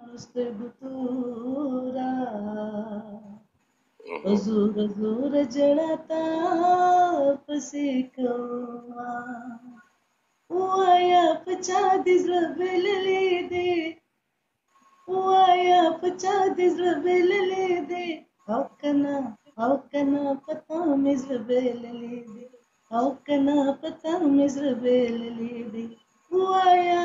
سترګو تورا حضور حضور جړا تا پسې کوما وایا پچا دې زړه بللې دې وایا پچا دې زړه بللې دې او کنا پتا مې زړه بللې دې او کنا پتا مې زړه بللې دې وایا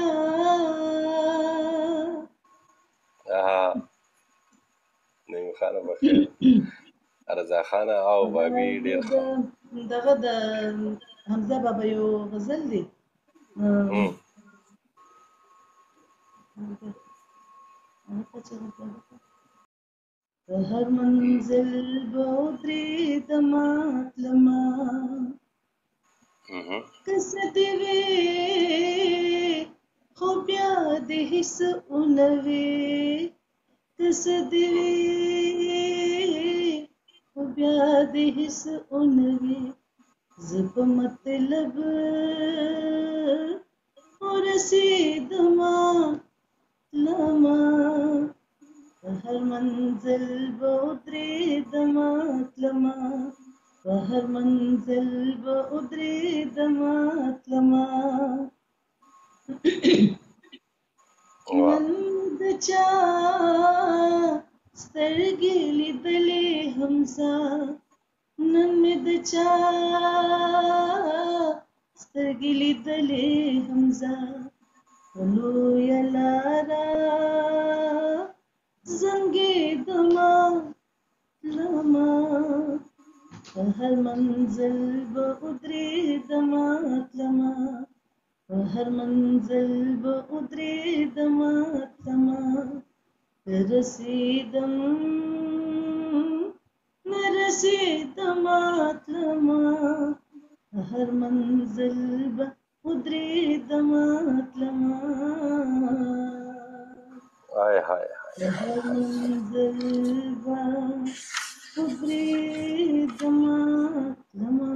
نعیم خانه بخیر رضا خانه او بابي ډېر دغه د حمزه بابا یو غزل دی هر منزل بودري دمات لما کسدی وی خو بیا د هیڅ اونوي کسدی وی خو بیا د هیڅ اونوي زپ مطلب ورسیدما لما هر منزل بودري دمات لما هر منزل بودري دمات لما نن د چا سترګې لیدلې همزه نن مې د چا سترګې لیدلې همزه لویه لاره زنګېدمه تلمه په هر منزل به ودرېدمه تلمه په هر منزل به ودرېدمه تلمه رسېدم نه رسېدمه تلمه په هر منزل به ودرېدمه تلمه هاي هاي هر منزل به ودرېدمه تلمه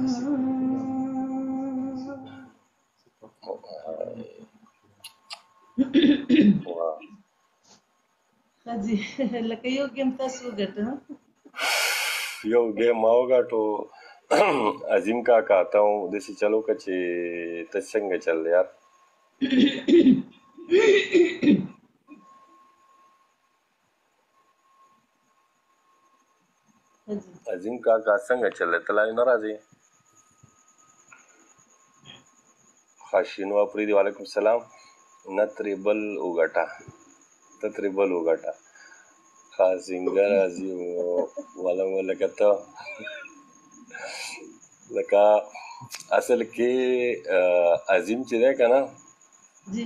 حاجی لکه یو ګیم تاسو وګټه یو ګیم ما وګټو عظیم کاکا ته داسې چلو که چې ته څنګه چل یار عظیم کاکا څنګه چل ته لا نه راځې خاشینو اپریدي وعلیکم السلام نه ترې بل وګټه ته ترې بل وګټه خاصنګر عظیم ولم لکه ته لکه اصل کې عظیم چې دی که نه جی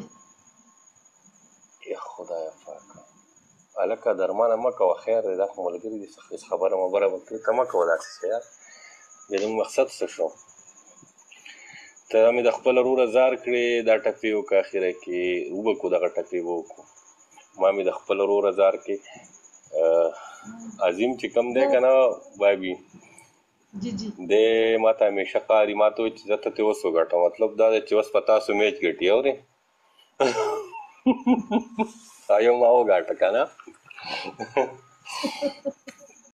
یا خدایه پاکه هلکه درمانه مه کوه خیر دی دا خو ملګري دي هېڅ خبره مبره به کړي ته مه کوه داسې شی یار زموږ مقصد څه شو ته مې د خپل وروره زار کړې دا ټپې وکړه اخره کې وبکو دغه ټپې به وکړو ما مې د خپل وروره زار کې عظیم چې کوم دی که نه بابي جی جی دی ما ته همیشه قاري ما ته وایي چې زه ته ترې اوس وګټه مطلب دا دی چې اوس په تاسو میچ ګټي اورې یو ما وګاټه که نه